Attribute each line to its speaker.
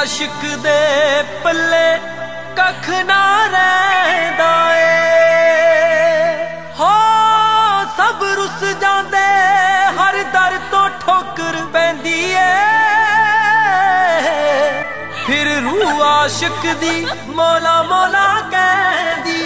Speaker 1: आशिक दे पल्ले कख ना रहिंदा ए हो सब रुस जांदे हर दर तो ठोकर पैंदी ए फिर रूह आशिक दी मौला मौला कहंदी